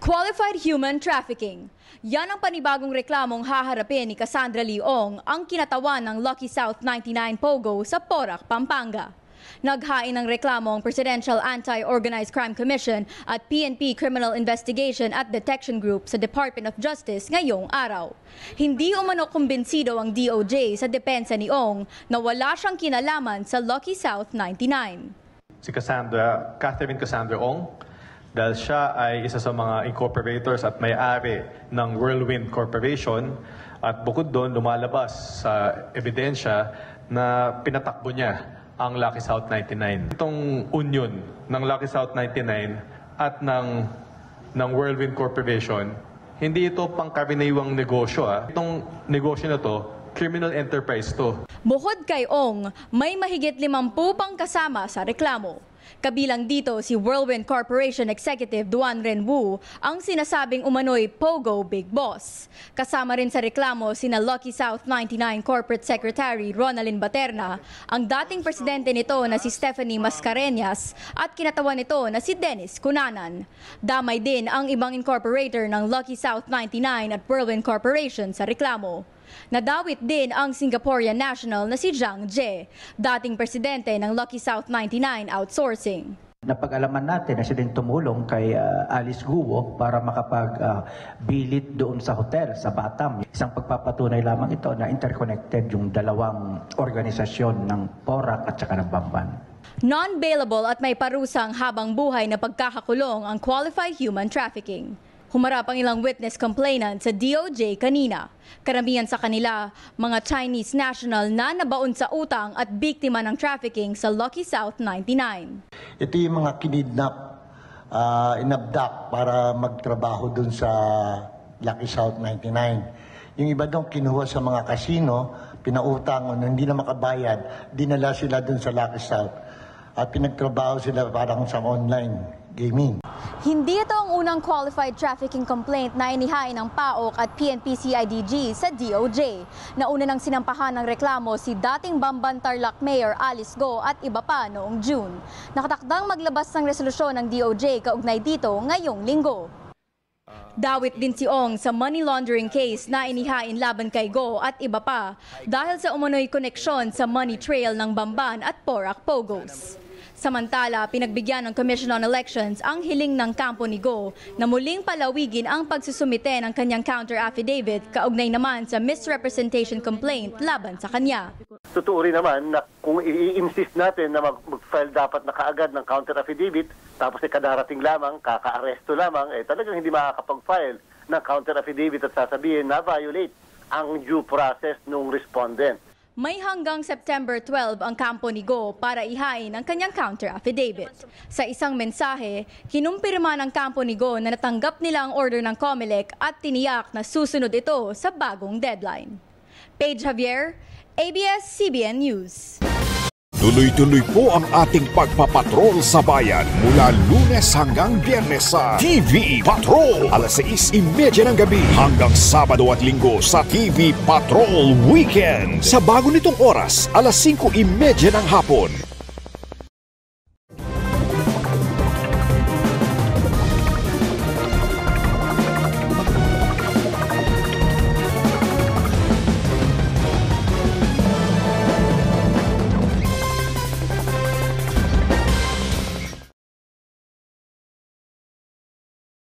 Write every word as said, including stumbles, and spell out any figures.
Qualified human trafficking. Yan ang panibagong reklamong haharapin ni Cassandra Leong, ang kinatawan ng Lucky South ninety-nine Pogo sa Porac, Pampanga. Naghain ng reklamo ang Presidential Anti-Organized Crime Commission at P N P Criminal Investigation at Detection Group sa Department of Justice ngayong araw. Hindi umano kumbinsido ang D O J sa depensa ni Ong na wala siyang kinalaman sa Lucky South ninety-nine. Si Cassandra, Catherine Cassandra Ong, dahil siya ay isa sa mga incorporators at may-ari ng Whirlwind Corporation, at bukod doon lumalabas sa ebidensya na pinatakbo niya ang Lucky South ninety-nine. Itong union ng Lucky South ninety-nine at ng, ng Whirlwind Corporation, hindi ito pangkaraniwang negosyo. Ah. Itong negosyo na to, criminal enterprise to. Bukod kay Ong, may mahigit limampu pang kasama sa reklamo. Kabilang dito si Whirlwind Corporation Executive Duan Renwu, ang sinasabing umano'y Pogo Big Boss. Kasama rin sa reklamo sina Lucky South ninety-nine Corporate Secretary Ronalyn Baterna, ang dating presidente nito na si Stephanie Mascareñas at kinatawan nito na si Dennis Cunanan. Damay din ang ibang incorporator ng Lucky South ninety-nine at Whirlwind Corporation sa reklamo. Nadawit din ang Singaporean national na si Zhang Jie, dating presidente ng Lucky South ninety-nine Outsourcing. Napag-alaman natin na siya din tumulong kay uh, Alice Guo para makapag-bilit uh, doon sa hotel sa Batam. Isang pagpapatunay lamang ito na interconnected yung dalawang organisasyon ng Porac at saka ng Bamban. Non-bailable at may parusang habang buhay na pagkakakulong ang qualified human trafficking. Humarap ang ilang witness complainant sa D O J kanina. Karamihan sa kanila, mga Chinese national na nabaon sa utang at biktima ng trafficking sa Lucky South ninety-nine. Ito yung mga kinidnap, uh, inabdak para magtrabaho dun sa Lucky South ninety-nine. Yung iba doon kinuha sa mga kasino, pinautang, hindi na makabayad, dinala sila dun sa Lucky South at pinagtrabaho sila parang sa online gaming. Hindi ito ang unang qualified trafficking complaint na inihain ng P A O C at P N P C I D G sa D O J. Nauna nang sinampahan ng reklamo si dating Bamban Tarlac Mayor Alice Go at iba pa noong June. Nakatakdang maglabas ng resolusyon ng D O J kaugnay dito ngayong linggo. Dawit din si Ong sa money laundering case na inihain laban kay Go at iba pa dahil sa umano'y koneksyon sa money trail ng Bamban at Porac Pogos. Samantala, pinagbigyan ng Commission on Elections ang hiling ng kampo ni Go na muling palawigin ang pagsusumite ng kanyang counter-affidavit kaugnay naman sa misrepresentation complaint laban sa kanya. Tutuuri naman na kung i-insist natin na mag-file dapat na kaagad ng counter-affidavit tapos ay kadarating lamang, kaka-aresto lamang, eh talagang hindi makakapag-file ng counter-affidavit at sasabihin na violate ang due process ng respondent. May hanggang September twelve ang kampo ni Go para ihain ang kanyang counter-affidavit. Sa isang mensahe, kinumpirma ng kampo ni Go na natanggap nila ang order ng COMELEC at tiniyak na susunod ito sa bagong deadline. Paige Javier, A B S C B N News. Tuloy-tuloy po ang ating pagpapatrol sa bayan mula Lunes hanggang Biyernes sa T V Patrol alas sais trenta ng gabi hanggang Sabado at Linggo sa T V Patrol Weekend. Sa bago nitong oras, alas singko trenta ng hapon.